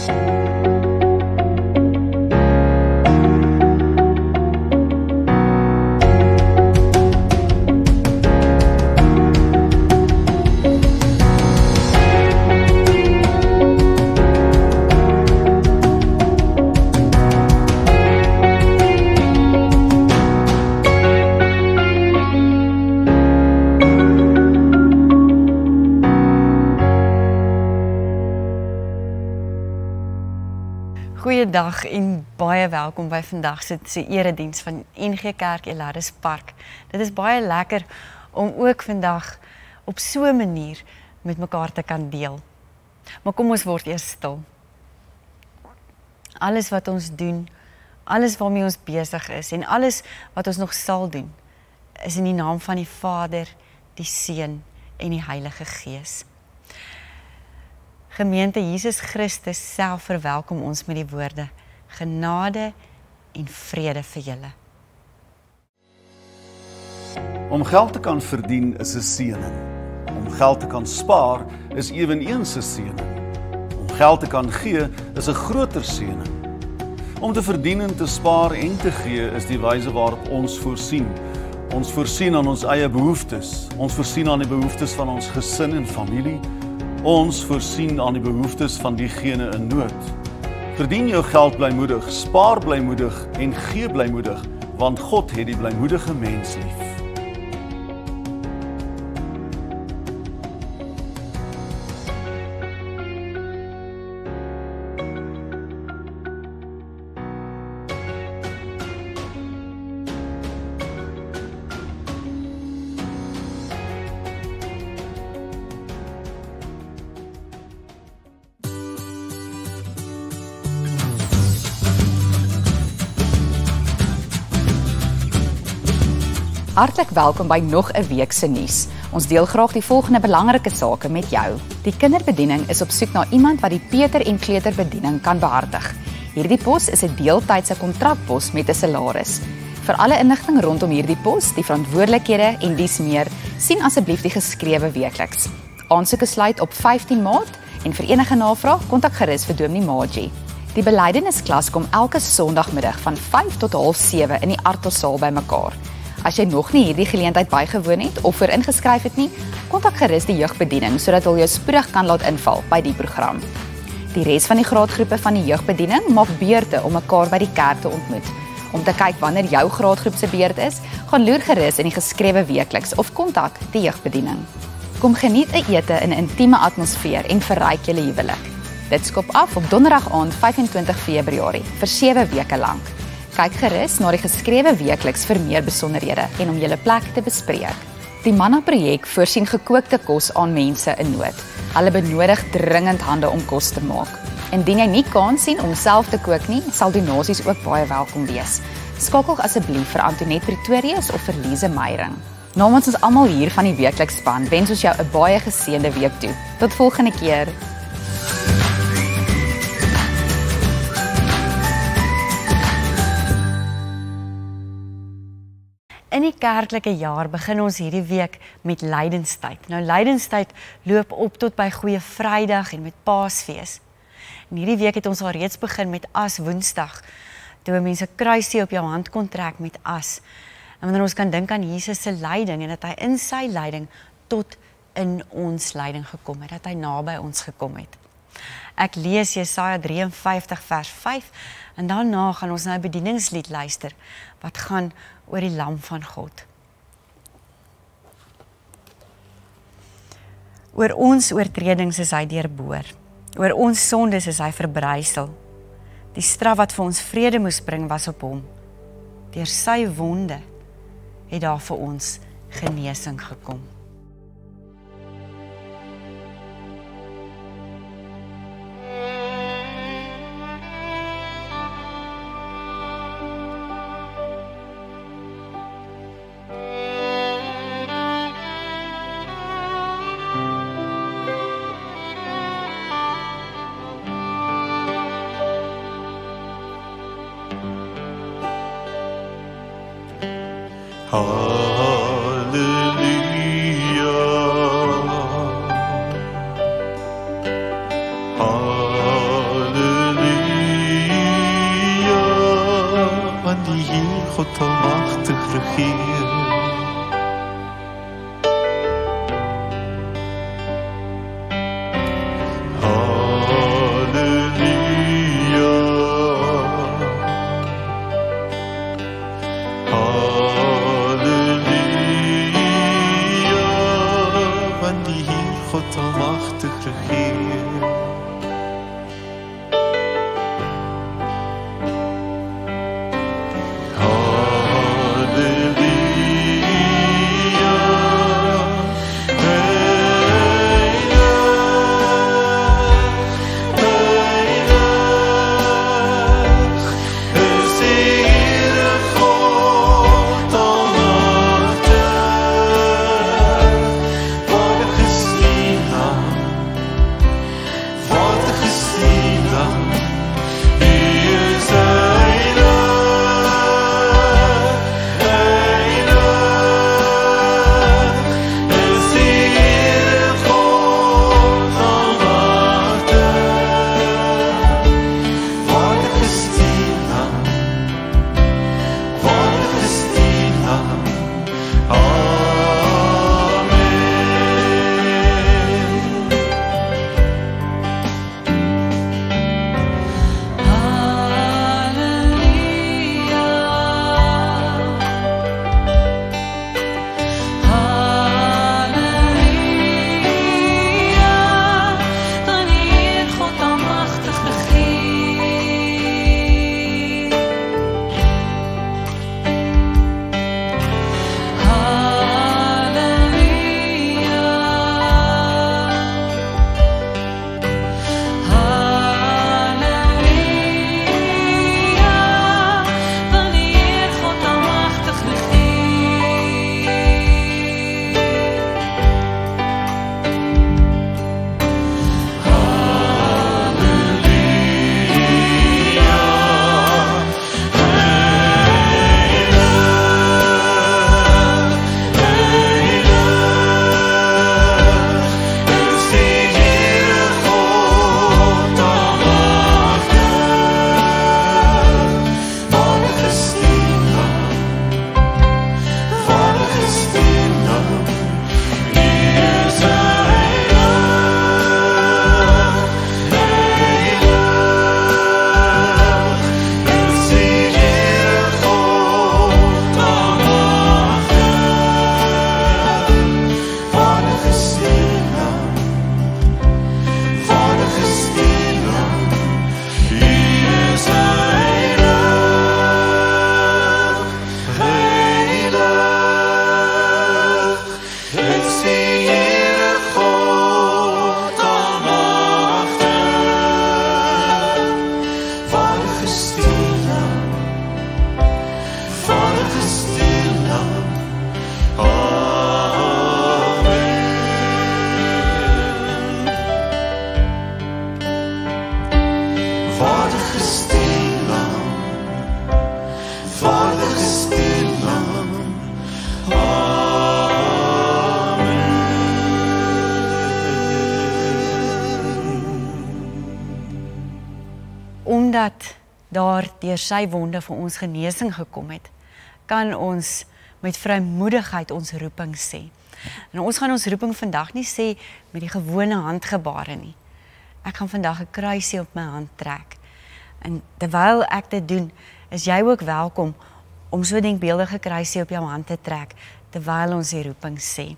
Goeiedag en baie welkom by vandag se erediens van NG Kerk Elardus Park. Dit is baie lekker om ook vandag op so 'n manier met mekaar te kan deel. Maar kom ons word eers stil. Alles wat ons doen, alles waarmee ons besig is en alles wat ons nog sal doen, is in die naam van die Vader, die Seun en die Heilige Gees. Gemeente, Jesus Christus self verwelkom ons met die woorde, genade en vrede vir julle. Om geld te kan verdien is 'n seëning. Om geld te kan spaar is eweneens 'n seëning. Om geld te kan gee is 'n groter seëning. Om te verdien en te spaar en te gee is die wyse waarop ons voorsien. Ons voorsien aan ons eie behoeftes. Ons voorsien aan die behoeftes van ons gesin en familie. Ons voorsien aan die behoeftes van diegene in nood. Verdien jou geld blymoedig, spaar blymoedig en gee blymoedig, want God het die blymoedige mens lief. Hartlik welkom by nog 'n week se nuus. Ons deel graag die volgende belangrike sake met jou. Die kinderbediening is op soek na iemand wat die Peter en kleuterbediening kan behartig. Hierdie pos is 'n deeltydse kontrakpos met 'n salaris. Vir alle inligting rondom hierdie pos, die verantwoordelikhede en dies meer, sien asseblief die geskrewe weekliks. Aansoeke sluit op 15 Maart en vir enige navraag kontak gerus vir Dominee Magie. Die belydennisklas kom elke Sondagmiddag van 5 tot 6:30 in die Artelsaal bymekaar. As jy nog nie hierdie geleentheid bygewoon het of vir ingeskryf het nie, kontak gerus die jeugbediening sodat hulle jou spoedig kan laat inval by die program. Die res van die graadgroepe van die jeugbediening maak beurte om mekaar by die kerk te ontmoet. Om te kyk wanneer jou graadgroep se beurt is, gaan loer gerus in die geskrewe weekliks of kontak die jeugbediening. Kom geniet 'n ete in 'n intieme atmosfeer en verryk julle huwelik. Dit skop af op Donderdag aand 25 Februarie vir 7 weke lank. Kyk gerus na die geskrewe weekliks vir meer besonderhede en om julle plek te bespreek. Die Manna-projek voorsien gekookte kos aan mense in nood. Hulle benodig dringend hande om kos te maak. Indien jy nie kans sien om self te kook nie, sal donasies ook baie welkom wees. Skakel asseblief vir Antoinette Pretorius of vir Lise Meyering. Namens ons almal hier van die weekliks span wens ons jou 'n baie geseënde week toe. Tot volgende keer. In die kerklike jaar begin ons hierdie week met lydenstyd. Nou lydenstyd loop op tot by Goeie Vrydag en met Paasfees. En hierdie week het ons al reeds begin met As Woensdag, toe mense kruisie op jou hand kon trek met as. En wanneer ons kan dink aan Jesus se lyding en dat hy in sy lyding tot in ons lyding gekom het, dat hy naby ons gekom het. Ek lees Jesaja 53 vers 5 en daarna gaan ons na 'n bedieningslied luister wat gaan oor die lam van God. Oor ons oortredings is hy deurboor, oor ons sondes is hy verbrysel. Die straf wat vir ons vrede moes bring was op hom. Deur sy wonde het daar vir ons genesing gekom. Hallelujah. gesteen lam, Vader gesteen lam. Omdat daar deur sy wonde vir ons genesing gekom het, kan ons met vrymoedigheid ons roeping sê. En ons gaan ons roeping vandag nie sê met die gewone handgebare nie. Ek gaan vandag 'n kruisie op my hand trek. En terwyl ek dit doen, is jy ook welkom om so 'n denkbeeldige kruisie op jou hand te trek, terwyl ons die roeping sê.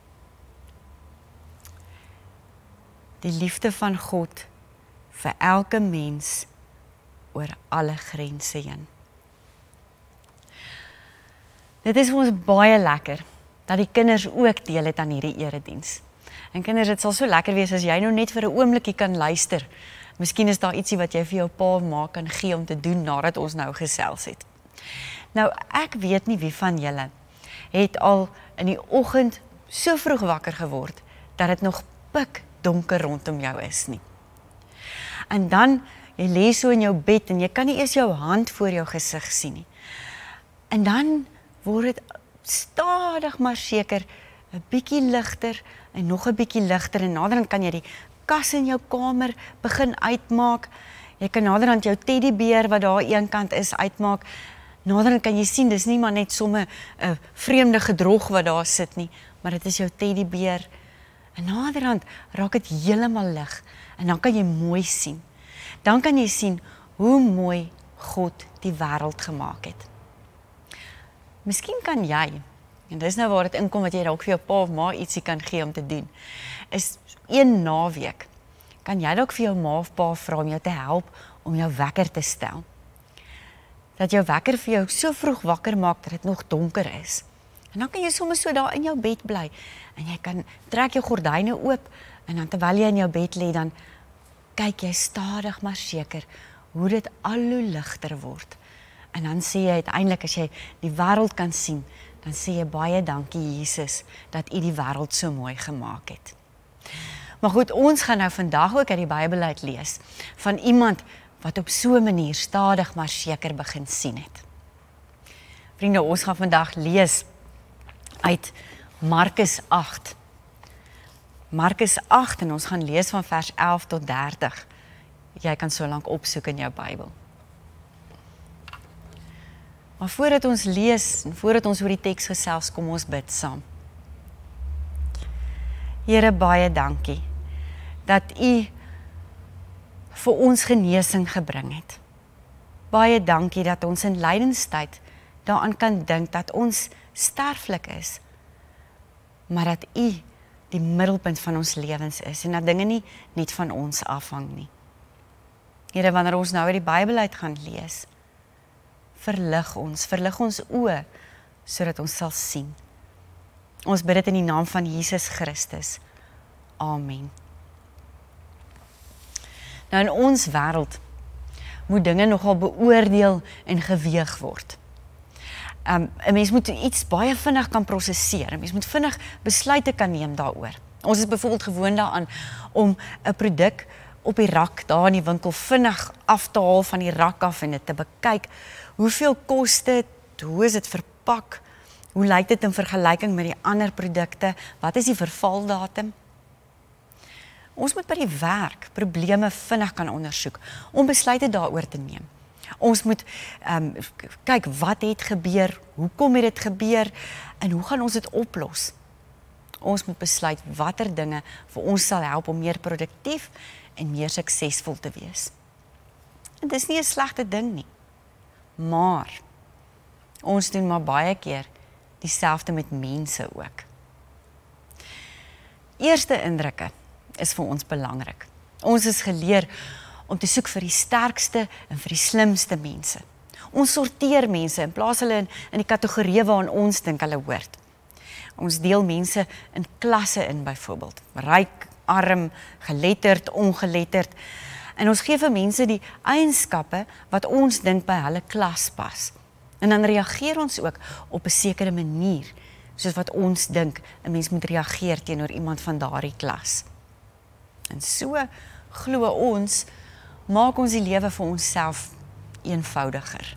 Die liefde van God vir elke mens oor alle grense heen. Dit is vir ons baie lekker dat die kinders ook deel het aan hierdie erediens. En kinders, dit sal so lekker wees as jy nou net vir 'n oombliekie kan luister. Miskien is daar ietsie wat jy vir jou pa of ma kan gee om te doen nadat ons nou gesels het. Nou, ek weet nie wie van julle het al in die oggend so vroeg wakker geword dat dit nog pikdonker rondom jou is nie. En dan, jy lê so in jou bed en jy kan nie eers jou hand voor jou gesig sien nie. En dan word dit stadig maar seker 'n bietjie ligter en nog 'n bietjie ligter en naderhand kan jy die kas in jou kamer begin uitmaak. Jy kan naderhand jou teddybeer wat daar eenkant is uitmaak. Naderhand kan jy sien dis nie maar net somme 'n vreemde gedrog wat daar sit nie, maar dit is jou teddybeer. En naderhand raak dit heeltemal lig en dan kan jy mooi sien. Dan kan jy sien hoe mooi God die wêreld gemaak het. Miskien kan jy, en dis nou waar dit inkom wat jy dalk vir jou pa of ma ietsie kan gee om te doen, is een naweek, kan jy dalk vir jou ma of pa vra om jou te help om jou wekker te stel. Dat jou wekker vir jou so vroeg wakker maak dat dit nog donker is. En dan kan jy sommer so daar in jou bed bly, en jy kan trek jou gordyne oop, en dan terwyl jy in jou bed lê, dan kyk jy stadig maar seker hoe dit al hoe ligter word. En dan sê jy uiteindelik as jy die wêreld kan sien, dan sê jy baie dankie Jesus dat U die wêreld so mooi gemaak het. Maar goed, ons gaan nou vandag ook uit die Bybel uit lees van iemand wat op so 'n manier stadig maar seker begin sien het. Vriende, ons gaan vandag lees uit Markus 8. Markus 8 en ons gaan lees van vers 11 tot 30. Jy kan so lank opsoek in jou Bybel. Maar voordat ons lees en voordat ons oor die teks gesels, kom ons bid saam. Here, baie dankie dat U vir ons genesing gebring het. Baie dankie dat ons in lydenstyd daaraan kan dink dat ons sterflik is, maar dat U die middelpunt van ons lewens is en dat dinge nie net van ons afhang nie. Here, wanneer ons nou uit die Bybel uit gaan lees, verlig ons oë, sodat ons sal sien. Ons bid dit in die naam van Jesus Christus. Amen. Nou in ons wêreld moet dinge nogal beoordeel en geweeg word. 'n Mens moet iets baie vinnig kan prosesseer. 'n Mens moet vinnig besluite kan neem daaroor. Ons is byvoorbeeld gewoond daaraan om 'n produk op die rak daar in die winkel vinnig af te haal van die rak af en dit te bekyk. Hoeveel kos dit? Hoe is dit verpak? Hoe lyk dit in vergelyking met die ander produkte? Wat is die vervaldatum? Ons moet by die werk probleme vinnig kan ondersoek om besluite daaroor te neem. Ons moet kyk wat het gebeur, hoekom het dit gebeur en hoe gaan ons dit oplos? Ons moet besluit watter dinge vir ons sal help om meer produktief en meer suksesvol te wees. En dis nie 'n slegte ding nie. Maar ons doen maar baie keer dieselfde met mense ook. Eerste indrukke is vir ons belangrik. Ons is geleer om te soek vir die sterkste en vir die slimste mense. Ons sorteer mense en plaas hulle in die kategorieë waarin ons dink hulle hoort. Ons deel mense in klasse in byvoorbeeld. Ryk, arm, geletterd, ongeletterd. En ons gee vir mense die eienskappe wat ons dink by hulle klas pas. En dan reageer ons ook op 'n sekere manier, soos wat ons dink 'n mens moet reageer teenoor iemand van daardie klas. En so glo ons maak ons die lewe vir onsself eenvoudiger.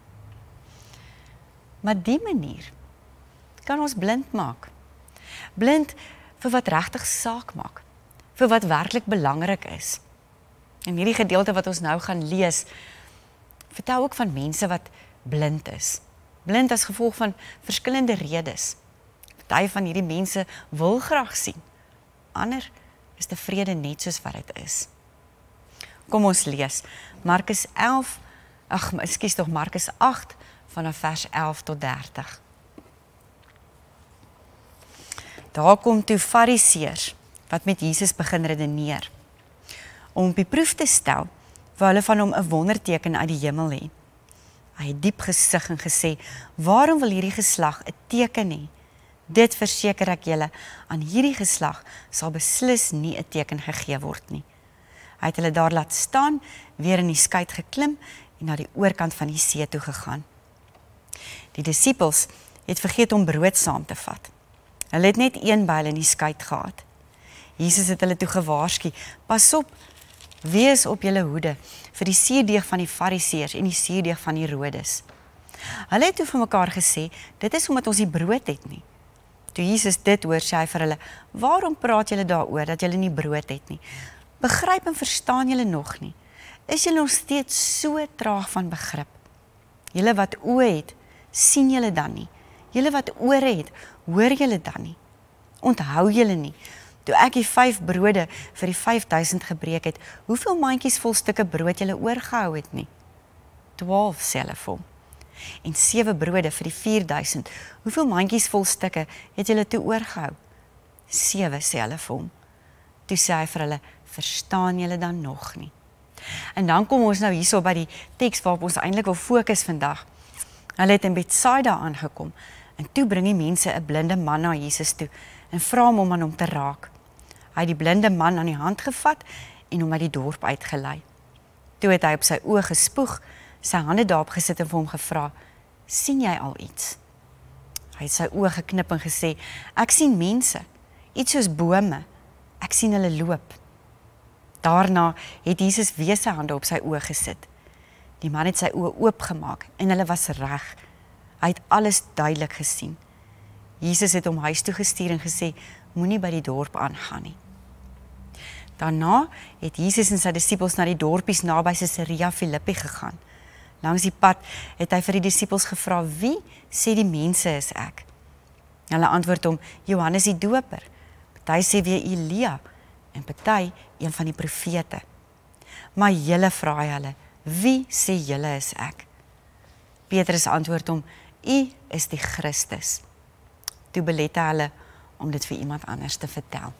Maar die manier kan ons blind maak. Blind vir wat regtig saak maak, vir wat werklik belangrik is. En hierdie gedeelte wat ons nou gaan lees, vertel ook van mense wat blind is. Blind as gevolg van verskillende redes. Party van hierdie mense wil graag sien. Ander is tevrede net soos wat dit is. Kom ons lees. Markus 8 vanaf vers 11 tot 30. Daar kom toe Fariseërs wat met Jesus begin redeneer, om op die proef te stel, waar hulle van hom 'n wonderteken uit die hemel hê. Hy het diep gesug en gesê, waarom wil hierdie geslag 'n teken hê? Dit verseker ek julle, aan hierdie geslag sal beslis nie 'n teken gegee word nie. Hy het hulle daar laat staan, weer in die skuit geklim en na die oorkant van die see toe gegaan. Die disippels het vergeet om brood saam te vat. Hulle het net een byl in die skuit gehad. Jesus het hulle toe gewaarsku, pas op, wees op julle hoede vir die suurdeeg van die Fariseërs en die suurdeeg van die Herodes. Hulle het toe vir mekaar gesê, dit is omdat ons nie brood het nie. Toe Jesus dit hoor, sê hy vir hulle, waarom praat julle daaroor dat julle nie brood het nie? Begryp en verstaan julle nog nie? Is julle nog steeds so traag van begrip? Julle wat oë het, sien julle dan nie? Julle wat ore het, hoor julle dan nie? Onthou julle nie? Toe ek die 5 brode vir die 5000 gebreek het, hoeveel mandjies vol stukke brood julle oorgehou het nie? 12 sê hulle vir hom. En 7 brode vir die 4000, hoeveel mandjies vol stukke het julle toe oorgehou? 7 sê hulle vir hom. Toe sê hy vir hulle, verstaan julle dan nog nie? En dan kom ons nou hierso by die teks waarop ons eintlik wil fokus vandag. Hulle het in Betsaida aangekom, en toe bring die mense 'n blinde man na Jesus toe, en vra hom aan hom te raak. Hy het die blinde man aan die hand gevat, en hom uit die dorp uitgelei. Toe het hy op sy oë gespoeg, sy hande daarop gesit en vir hom gevra, sien jy al iets? Hy het sy oë geknip en gesê, ek sien mense, iets soos bome, ek sien hulle loop. Daarna het Jesus weer sy hande op sy oë gesit. Die man het sy oë oopgemaak en hulle was reg. Hy het alles duidelik gesien. Jesus het hom huis toe gestuur en gesê, moenie by die dorp aangaan nie. Daarna het Jesus en sy disippels na die dorpies naby Caesarea Philippi gegaan. Langs die pad het hy vir die disippels gevra, wie sê die mense is ek? Hulle antwoord hom, Johannes die Doper. Party sê weer Elia en party een van die profete. Maar julle vra hy hulle, wie sê julle is ek? Petrus antwoord hom, u is die Christus. Toe belet hy hulle om dit vir iemand anders te vertel.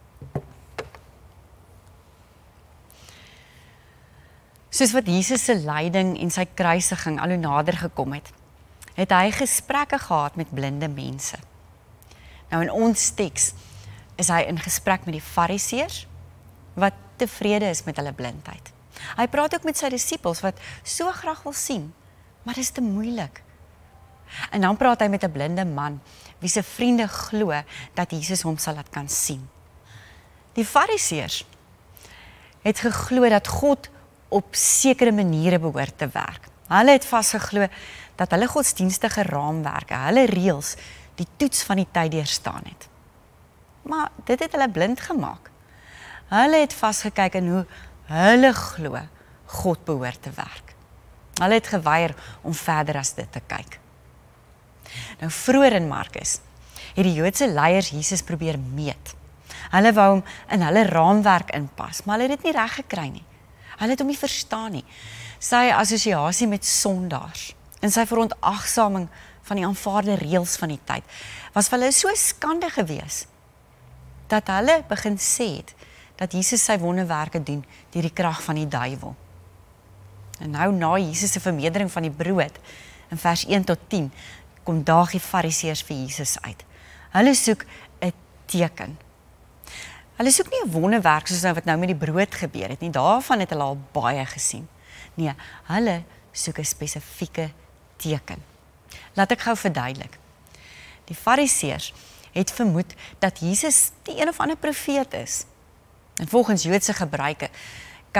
Soos wat Jesus se lyding en sy kruisiging al hoe nader gekom het, het hy gesprekke gehad met blinde mense. Nou in ons teks is hy in gesprek met die Fariseërs wat tevrede is met hulle blindheid. Hy praat ook met sy disippels wat so graag wil sien, maar dit is te moeilik. En dan praat hy met 'n blinde man wie se vriende glo dat Jesus hom sal laat kan sien. Die Fariseërs het geglo dat God op sekere maniere behoort te werk. Hulle het vasgeglo dat hulle godsdienstige raamwerke, hulle reëls, die toets van die tyd deurstaan het. Maar dit het hulle blind gemaak. Hulle het vasgekyk in hoe hulle glo God behoort te werk. Hulle het geweier om verder as dit te kyk. Nou vroeër in Markus het die Joodse leiers Jesus probeer meet. Hulle wou hom in hulle raamwerk inpas, maar hulle het dit nie reg gekry nie. Hulle het hom nie verstaan nie. Sy assosiasie met sondaars en sy verontagsaming van die aanvaarde reëls van die tyd was vir hulle so skande gewees dat hulle begin sê het dat Jesus sy wonderwerke doen deur die krag van die duiwel. En nou na Jesus se vermeerdering van die brood in vers 1 tot 10 kom daag die Fariseërs vir Jesus uit. Hulle soek 'n teken. Hulle soek nie 'n wonderwerk soos wat nou met die brood gebeur het nie. Daarvan het hulle al baie gesien. Nee, hulle soek 'n spesifieke teken. Laat ek gou verduidelik. Die Fariseërs het vermoed dat Jesus die een of ander profeet is. En volgens Joodse gebruike kan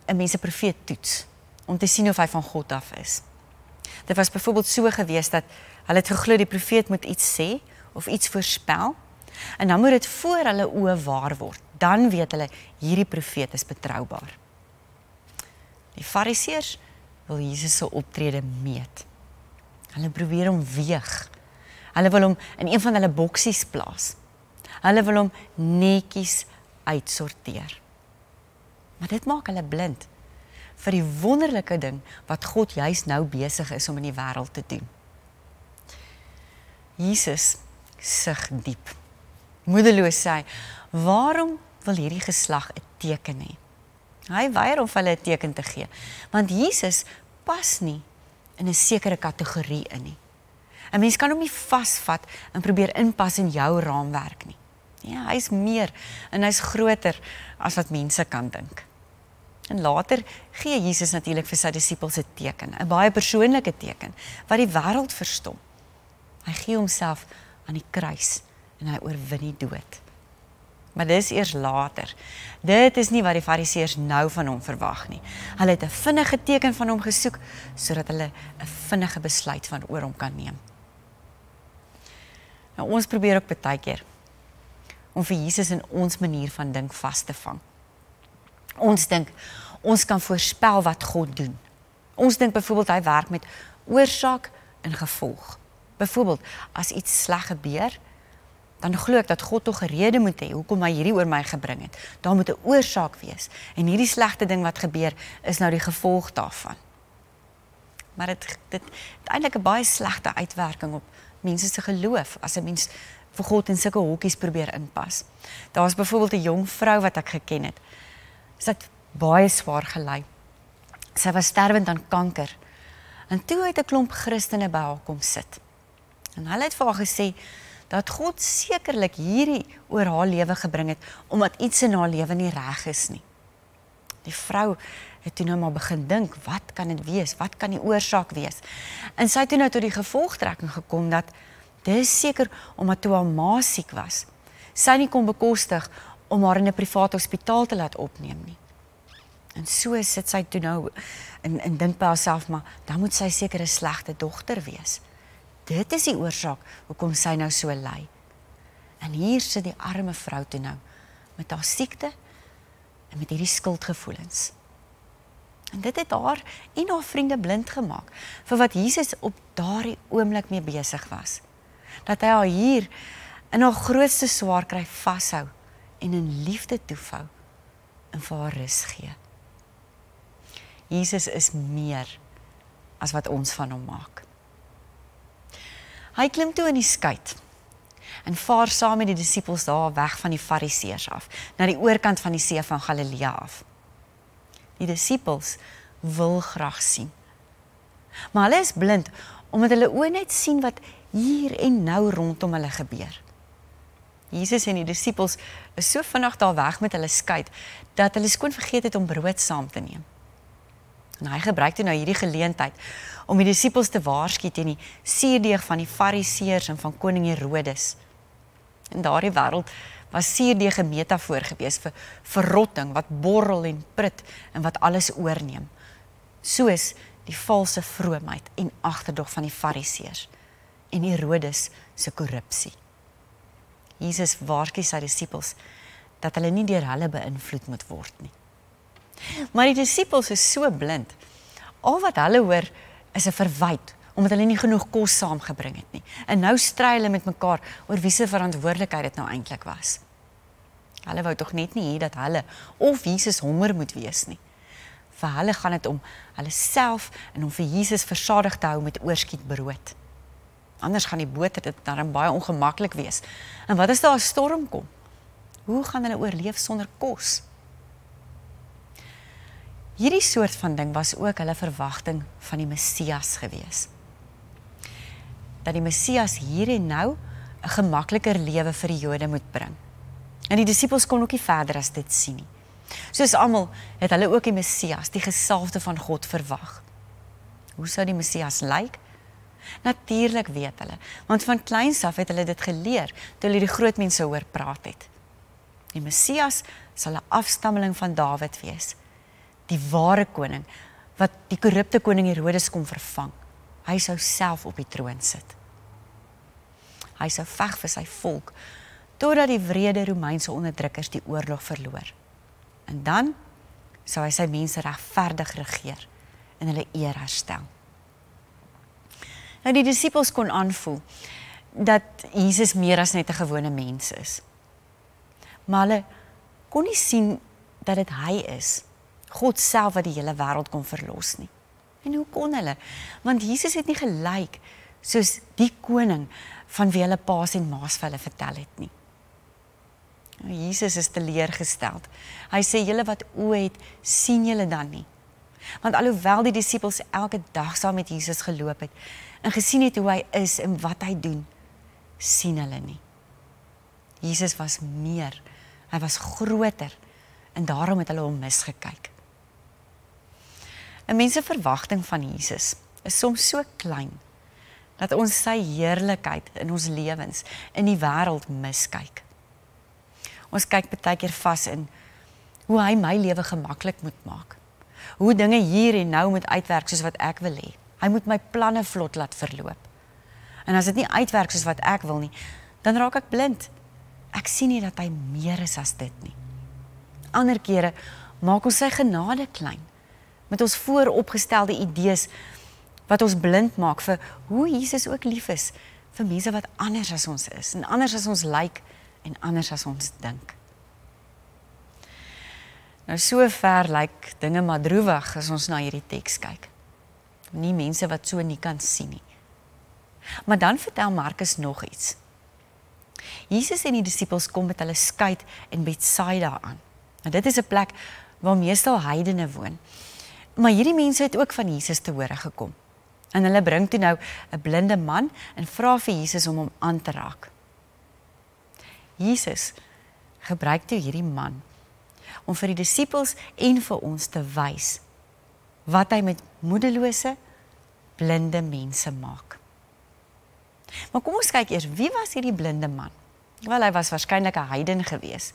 'n mens 'n profeet toets om te sien of hy van God af is. Dit was byvoorbeeld so gewees dat hulle het geglo die profeet moet iets sê of iets voorspel en dan moet dit voor hulle oë waar word. Dan weet hulle hierdie profeet is betroubaar. Die Fariseërs wil Jesus se optrede meet. Hulle probeer hom weeg. Hulle wil hom in een van hulle boksies plaas. Hulle wil hom netjies uitsorteer. Maar dit maak hulle blind vir die wonderlike ding wat God juis nou besig is om in die wêreld te doen. Jesus sug diep. Moedeloos sê hy, waarom wil hierdie geslag 'n teken hê? Hy weier om vir hulle 'n teken te gee, want Jesus pas nie in 'n sekere kategorie in nie. 'n Mens kan hom nie vasvat en probeer inpas in jou raamwerk nie. Ja, hy's meer en hy's groter as wat mense kan dink. En later gee Jesus natuurlik vir sy disippels 'n teken, 'n baie persoonlike teken wat die wêreld verstom. Hy gee homself aan die kruis en hy oorwin die dood. Maar dis eers later. Dit is nie wat die Fariseërs nou van hom verwag nie. Hulle het 'n vinnige teken van hom gesoek sodat hulle 'n vinnige besluit van oor hom kan neem. Nou ons probeer ook baie keer om vir Jesus in ons manier van dink vas te vang. Ons dink ons kan voorspel wat God doen. Ons dink byvoorbeeld hy werk met oorsaak en gevolg. Byvoorbeeld as iets sleg gebeur, dan glo ek dat God tog 'n rede moet hê hoekom hy hierdie oor my gebring het. Daar moet 'n oorsaak wees en hierdie slegte ding wat gebeur is nou die gevolg daarvan. Maar dit het eintlik 'n baie slegte uitwerking op mense se geloof as 'n mens vir God in sulke hokkies probeer inpas. Daar was byvoorbeeld 'n jong vrou wat ek geken het. Sy het baie swaar gely. Sy was sterwend aan kanker. En toe het 'n klomp Christene by haar kom sit. En hulle het vir haar gesê dat God sekerlik hierdie oor haar lewe gebring het, omdat iets in haar lewe nie reg is nie. Die vrou het toe nou maar begin dink, wat kan dit wees? Wat kan die oorsaak wees? En sy het toe nou tot die gevolgtrekking gekom dat dis seker omdat toe haar ma siek was, sy nie kon bekostig om haar in 'n privaat hospitaal te laat opneem nie. En so sit sy toe nou en dink by haarself, maar dan moet sy seker 'n slegte dogter wees. Dit is die oorsaak hoekom sy nou so ly. En hier sit die arme vrou toe nou met haar siekte en met hierdie skuldgevoelens. En dit het haar en haar vriende blind gemaak vir wat Jesus op daardie oomblik mee besig was. Dat hy haar hier in haar grootste swaar kry vashou en in liefde toevou en vir haar rus gee. Jesus is meer as wat ons van hom maak. Hy klim toe in die skei en vaar saam met die disippels daar weg van die Fariseërs af, na die oorkant van die see van Galilea af. Die disippels wil graag sien. Maar hulle is blind, omdat hulle oë net sien wat hier en nou rondom hulle gebeur. Jesus en die disippels is so vinnig daar weg met hulle skei, dat hulle skoon vergeet het om brood saam te neem. En hy gebruik toe nou hierdie geleentheid om die disippels te waarsku teen die suurdeeg van die Fariseërs en van koning Herodes. In daardie wêreld was suurdeeg 'n metafoor gewees vir verrotting wat borrel en prut en wat alles oorneem. Soos die valse vroomheid en agterdog van die Fariseërs en Herodes se korrupsie. Jesus waarsku sy disippels dat hulle nie deur hulle beïnvloed moet word nie. Maar die disippels is so blind. Al wat hulle hoor is 'n verwyt, omdat hulle nie genoeg kos saamgebring het nie. En nou stry hulle met mekaar oor wie se verantwoordelikheid dit nou eintlik was. Hulle wou tog net nie hê dat hulle of Jesus honger moet wees nie. Vir hulle gaan dit om hulle self en om vir Jesus versadig te hou met oorskiet brood. Anders gaan die boot dit dan baie ongemaklik wees. En wat as daar 'n storm kom? Hoe gaan hulle oorleef sonder kos? Hierdie soort van ding was ook hulle verwagting van die Messias gewees. Dat die Messias hier en nou 'n gemakliker lewe vir die Jode moet bring. En die disippels kon ook nie verder as dit sien nie. Soos almal het hulle ook die Messias, die gesalfde van God, verwag. Hoe sou die Messias lyk? Natuurlik weet hulle, want van kleins af het hulle dit geleer toe hulle die groot mense hoor praat het. Die Messias sal 'n afstammeling van Dawid wees. die ware koning, wat die korrupte koning Herodes kom vervang. Hy sou self op die troon sit. Hy sou veg vir sy volk, totdat die wrede Romeinse onderdrukkers die oorlog verloor. En dan sou hy sy mense regverdig regeer en hulle eer herstel. Nou die disippels kon aanvoel dat Jesus meer as net 'n gewone mens is. Maar hulle kon nie sien dat dit hy is, God self wat die hele wêreld kon verlos nie. En hoe kon hulle? Want Jesus het nie gelyk soos die koning van wie hulle paas en maas vir hulle vertel het nie. Jesus is teleurgesteld. Hy sê, julle wat oë het, sien julle dan nie. Want alhoewel die disippels elke dag saam met Jesus geloop het en gesien het hoe hy is en wat hy doen, sien hulle nie. Jesus was meer, hy was groter en daarom het hulle hom misgekyk. 'n Mens se verwagting van Jesus is soms so klein dat ons sy heerlikheid in ons lewens in die wêreld miskyk. Ons kyk baie keer vas in hoe hy my lewe gemaklik moet maak. Hoe dinge hier en nou moet uitwerk soos wat ek wil hê. Hy moet my planne vlot laat verloop. En as dit nie uitwerk soos wat ek wil nie, dan raak ek blind. Ek sien nie dat hy meer is as dit nie. Ander kere maak ons sy genade klein, met ons vooropgestelde idees, wat ons blind maak vir hoe Jesus ook lief is, vir mense wat anders as ons is, en anders as ons lyk, en anders as ons dink. Nou so ver lyk dinge maar droewig as ons na hierdie teks kyk. Nie mense wat so nie kan sien nie. Maar dan vertel Markus nog iets. Jesus en die disippels kom met hulle skuit in Betsaida aan. Nou dit is 'n plek waar meestal heidene woon. Maar hierdie mense het ook van Jesus te hore gekom. En hulle bring toe nou 'n blinde man en vra vir Jesus om hom aan te raak. Jesus gebruik toe hierdie man om vir die disippels en vir ons te wys wat hy met moedelose, blinde mense maak. Maar kom ons kyk eers, wie was hierdie blinde man? Wel, hy was waarskynlik 'n heiden gewees.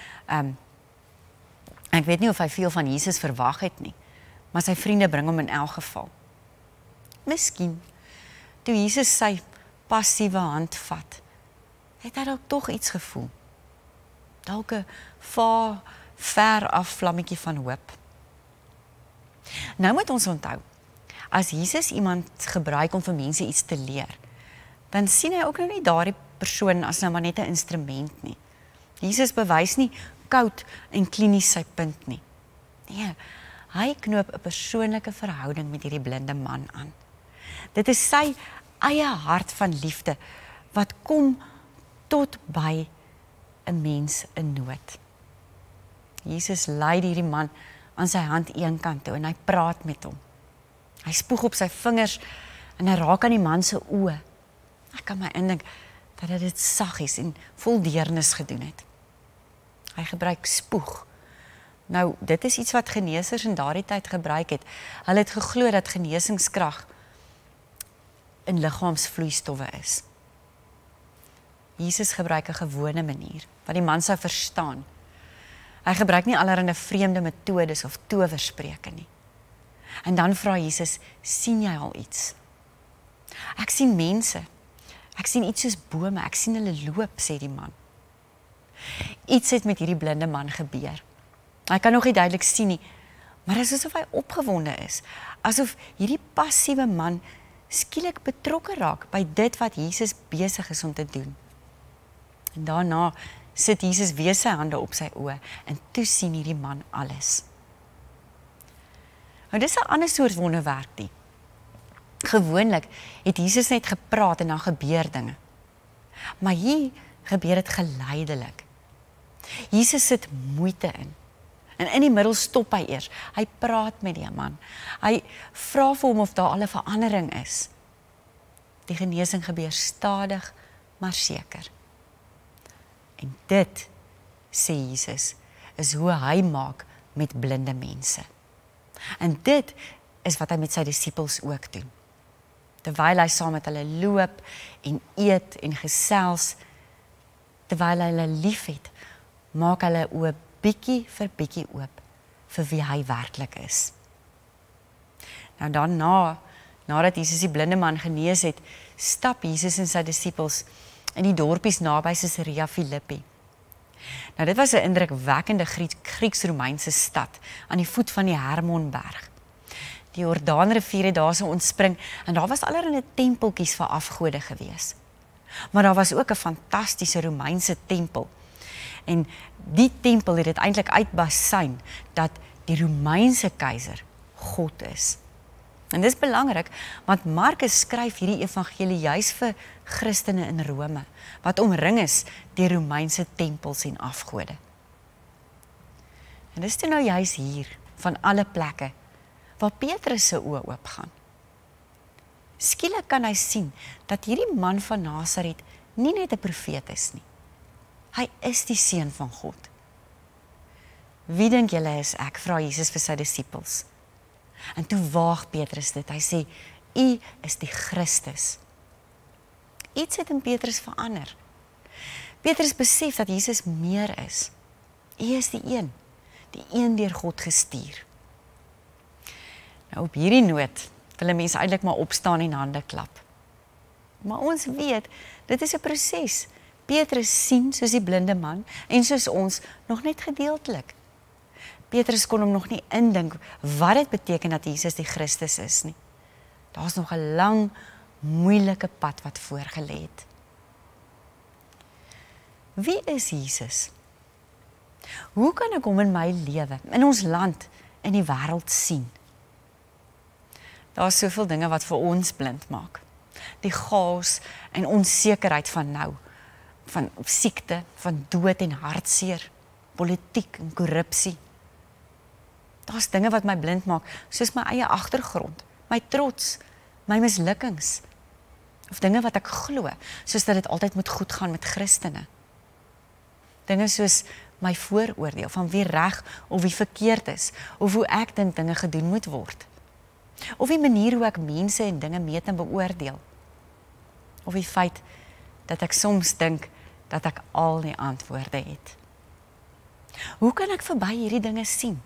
Ek weet nie of hy veel van Jesus verwag het nie, maar sy vriende bring hom in elk geval. Miskien, toe Jesus sy passiewe hand vat, het hy dalk tog iets gevoel. Dalk 'n ver af vlammetjie van hoop. Nou moet ons onthou, as Jesus iemand gebruik om vir mense iets te leer, dan sien hy ook nou nie daardie persoon as nou maar net 'n instrument nie. Jesus bewys nie koud en klinies sy punt nie. Nee, hy knoop 'n persoonlike verhouding met hierdie blinde man aan. Dit is sy eie hart van liefde wat kom tot by 'n mens in nood. Jesus lei hierdie man aan sy hand eenkant toe en hy praat met hom. Hy spoeg op sy vingers en hy raak aan die man se oë. Ek kan my indink dat hy dit saggies en vol deernis gedoen het. Hy gebruik spoeg. Nou, dit is iets wat geneesers in daardie tyd gebruik het. Hulle het geglo dat genesingskrag in liggaamsvloeistowwe is. Jesus gebruik 'n gewone manier wat die man sou verstaan. Hy gebruik nie allerlei vreemde metodes of towerspreuke nie. En dan vra Jesus, sien jy al iets? Ek sien mense. Ek sien iets soos bome. Ek sien hulle loop, sê die man. Iets het met hierdie blinde man gebeur. Hy kan nog nie duidelik sien nie, maar dit is asof hy opgewonde is. Asof hierdie passiewe man skielik betrokke raak by dit wat Jesus besig is om te doen. En daarna sit Jesus weer sy hande op sy oë en toe sien hierdie man alles. Nou dis 'n ander soort wonderwerk die. Gewoonlik het Jesus net gepraat en dan gebeur dinge. Maar hier gebeur dit geleidelik. Jesus sit moeite in. En in die middel stop hy eers. Hy praat met die man. Hy vra vir hom of daar al 'n verandering is. Die genesing gebeur stadig, maar seker. En dit, sê Jesus, is hoe hy maak met blinde mense. En dit is wat hy met sy disippels ook doen. Terwyl hy saam met hulle loop en eet en gesels, terwyl hy hulle liefhet, maak hulle oë bietjie vir bietjie oop vir wie hy werklik is. Nou dan nadat Jesus die blinde man genees het, stap Jesus en sy disippels in die dorpies naby Caesarea Philippi. Nou dit was 'n indrukwekkende Grieks-Romeinse stad aan die voet van die Hermonberg. Die Jordaanrivier het daar so ontspring en daar was allerlei tempeltjies vir afgode gewees. Maar daar was ook 'n fantastiese Romeinse tempel. En die tempel het dit eintlik uitbasyn dat die Romeinse keiser God is. En dis belangrik, want Markus skryf hierdie evangelie juis vir Christene in Rome, wat omring is deur Romeinse tempels en afgode. En dis toe nou juis hier, van alle plekke, waar Petrus se oë oopgaan. Skielik kan hy sien, dat hierdie man van Nasaret nie net 'n profeet is nie. Hy is die seun van God. Wie dink julle is ek, vra Jesus vir sy disippels. En toe waag Petrus dit, hy sê, U is die Christus. Iets het in Petrus verander. Petrus besef dat Jesus meer is. U is die een deur God gestuur. Nou op hierdie noot wil 'n mens eintlik maar opstaan en hande klap. Maar ons weet, dit is 'n proses. Petrus sien soos die blinde man en soos ons nog net gedeeltelik. Petrus kon hom nog nie indink wat dit beteken dat Jesus die Christus is nie. Daar's nog 'n lang, moeilike pad wat voorgelê het. Wie is Jesus? Hoe kan ek hom in my lewe, in ons land, in die wêreld sien? Daar's soveel dinge wat vir ons blind maak. Die chaos en onsekerheid van nou, van siekte, van dood en hartseer, politiek en korrupsie. Daar's dinge wat my blind maak, soos my eie agtergrond, my trots, my mislukkings, of dinge wat ek glo, soos dat dit altyd moet goed gaan met Christene. Dinge soos my vooroordeel van wie reg of wie verkeerd is, of hoe ek dink dinge gedoen moet word. Of die manier hoe ek mense en dinge meet en beoordeel. Of die feit dat ek soms dink dat ek al die antwoorde het. Hoe kan ek verby hierdie dinge sien?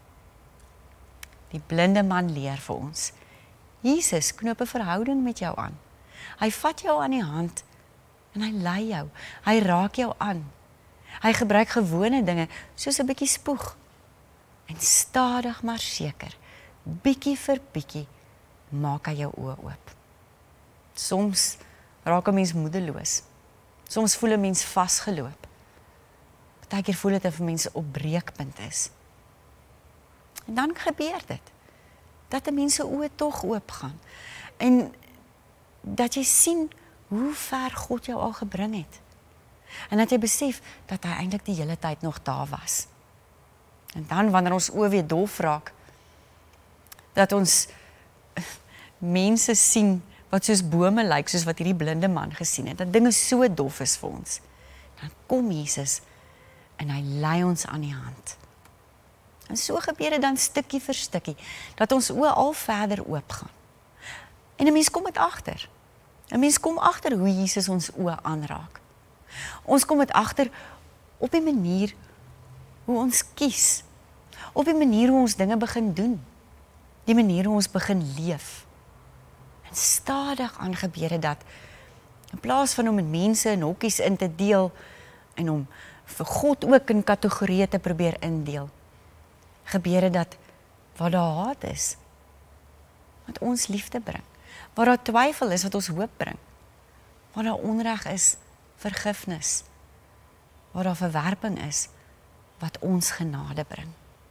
Die blinde man leer vir ons. Jesus knoop 'n verhouding met jou aan. Hy vat jou aan die hand en hy lei jou. Hy raak jou aan. Hy gebruik gewone dinge soos 'n bietjie spoeg. En stadig maar seker, bietjie vir bietjie, maak hy jou oë oop. Soms raak 'n mens moedeloos. Soms voel 'n mens vasgeloop. Partykeer voel dit of 'n mens op breekpunt is. En dan gebeur dit, dat 'n mens se oë tog oop gaan. En dat jy sien hoe ver God jou al gebring het. En dat jy besef dat hy eintlik die hele tyd nog daar was. En dan wanneer ons oë weer dof raak, dat ons mense sien wat soos bome lyk, soos wat hierdie blinde man gesien het, dat dinge so dof is vir ons. Dan kom Jesus en hy lei ons aan die hand. En so gebeur dit dan stukkie vir stukkie, dat ons oë al verder oopgaan. En 'n mens kom dit agter. 'n Mens kom agter hoe Jesus ons oë aanraak. Ons kom dit agter op die manier hoe ons kies, op die manier hoe ons dinge begin doen, die manier hoe ons begin leef. En stadig aan gebeur dit dat, in plaas van om met mense in hokkies in te deel, en om vir God ook in kategorieë te probeer indeel, gebeur dit dat, waar daar haat is, wat ons liefde bring, waar daar twyfel is, wat ons hoop bring, waar daar onreg is, vergifnis, waar daar verwerping is, wat ons genade bring.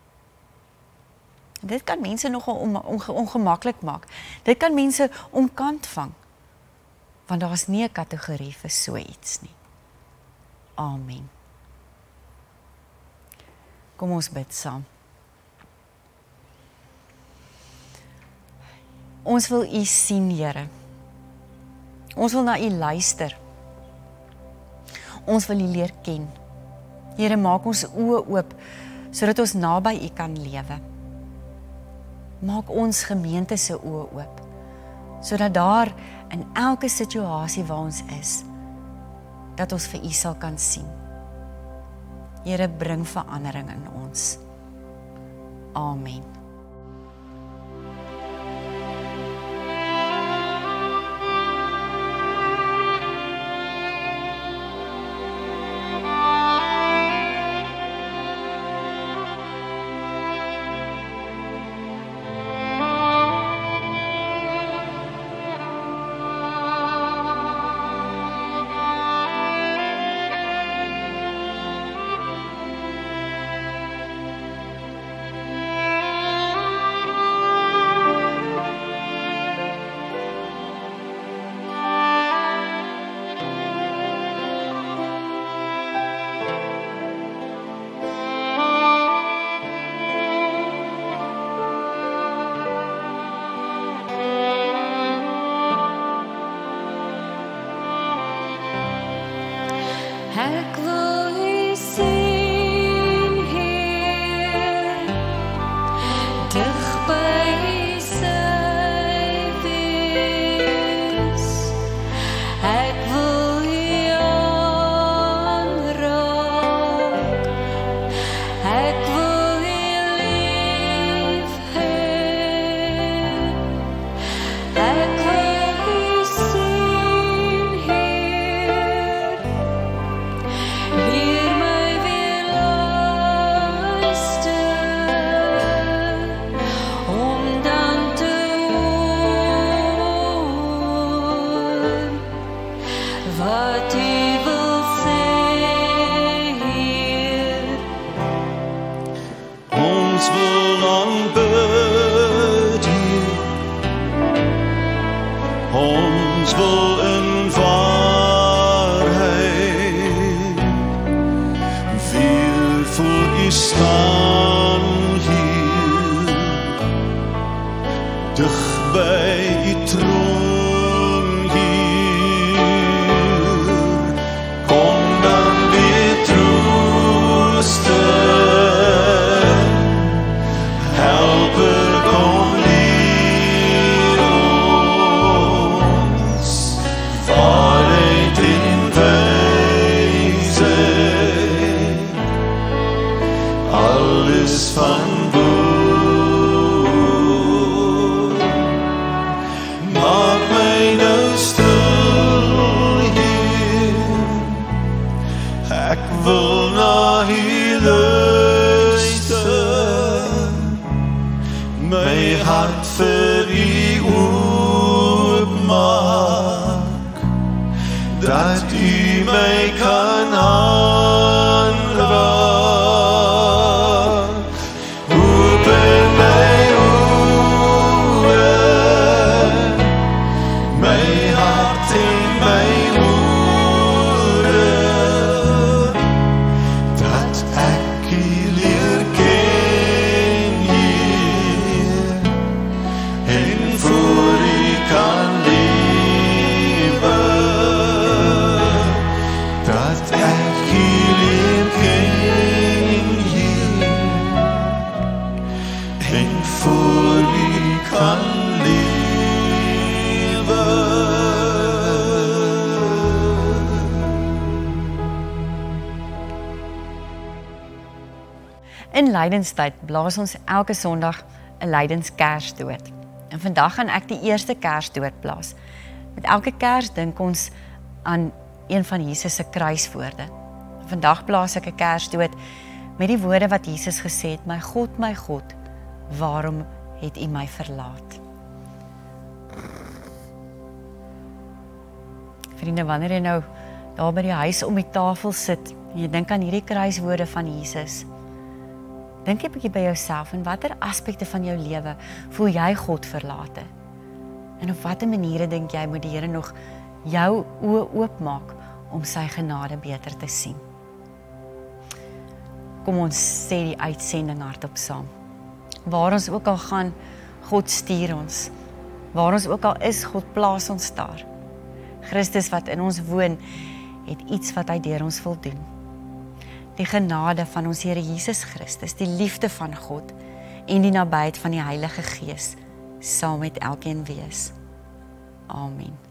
En dit kan mense nogal ongemaklik maak. Dit kan mense omkant vang, want daar is nie 'n kategorie vir so iets nie. Amen. Kom ons bid saam. Ons wil U sien, Here. Ons wil na U luister. Ons wil U leer ken. Here, maak ons oë oop, sodat ons naby U kan lewe. Maak ons gemeente se oë oop, sodat daar in elke situasie waar ons is, dat ons vir U sal kan sien. Here, bring verandering in ons. Amen. Ek wil U sien, Heer, dig by U sy wees. Ek wil U aanraak, ek wil U lief hê. Ek wil U sien, Heer, leer my weer luister, om dan te hoor wat U wil sê, Heer. Ons wil aanbid U, ons wil in waarheid weer voor U staan hier, dig by U troon hier. Kom dan weer troosten, helper kom leer ons waarheid en wysheid, alles van bo. Maak my nou stil, Heer, ek wil na U luister, my hart vir U oopmaak, dat U my kan aanraak. Open my oë, my hart en my ore, dat ek U leer ken, Heer, en voor U kan lewe, dat ek U leer ken, Heer, en voor U kan lewe. In lydenstyd blaas ons elke Sondag 'n lydenskersdood. En vandag gaan ek die eerste kersdood blaas. Met elke kers dink ons aan een van Jesus se kruiswoorde. Vandag blaas ek 'n kersdood met die woorde wat Jesus gesê het: my God, waarom het U my verlaat? Vriende, wanneer jy nou daar by die huis om die tafel sit en jy dink aan hierdie kruiswoorde van Jesus, dink 'n bietjie by jouself, en watter aspekte van jou lewe voel jy God verlate? En op watter maniere dink jy moet die Here nog jou oë oopmaak om sy genade beter te sien? Kom ons sê die uitsending hardop saam. Waar ons ook al gaan, God stuur ons. Waar ons ook al is, God plaas ons daar. Christus wat in ons woon, het iets wat hy deur ons wil doen. Die genade van ons Here Jesus Christus, die liefde van God en die nabyheid van die Heilige Gees sal met elkeen wees. Amen.